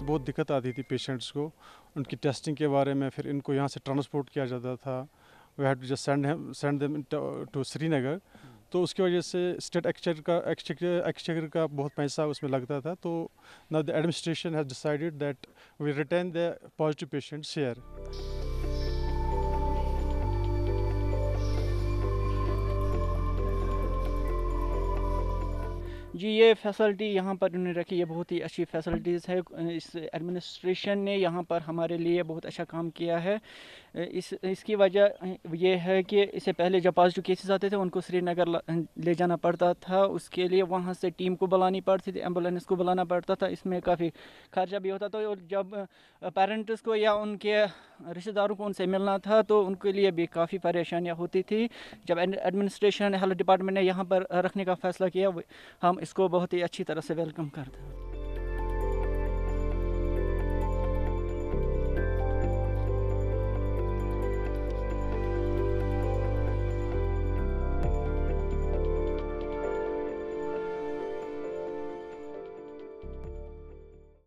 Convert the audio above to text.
बहुत दिक्कत आती थी पेशेंट्स को, उनकी टेस्टिंग के बारे में। फिर इनको यहाँ से ट्रांसपोर्ट किया जाता था, we had to just send them to Srinagar. तो उसकी वजह से स्टेट एक्सचेकर का बहुत पैसा उसमें लगता था। तो now the administration has decided that we retain the positive patients here. जी, ये फैसिलिटी यहाँ पर उन्होंने रखी, ये बहुत ही अच्छी फैसिलिटीज़ है। इस एडमिनिस्ट्रेशन ने यहाँ पर हमारे लिए बहुत अच्छा काम किया है। इसकी वजह ये है कि इससे पहले जब पॉजिटिव केसेस आते थे उनको श्रीनगर ले जाना पड़ता था, उसके लिए वहाँ से टीम को बुलानी पड़ती थी, एम्बुलेंस को बुलाना पड़ता था, इसमें काफ़ी खर्चा भी होता था। और जब पेरेंट्स को या उनके रिश्तेदारों को उनसे मिलना था तो उनके लिए भी काफ़ी परेशानियाँ होती थी। जब एडमिनिस्ट्रेशन हेल्थ डिपार्टमेंट ने यहाँ पर रखने का फ़ैसला किया, हम इसको बहुत ही अच्छी तरह से वेलकम करते हैं।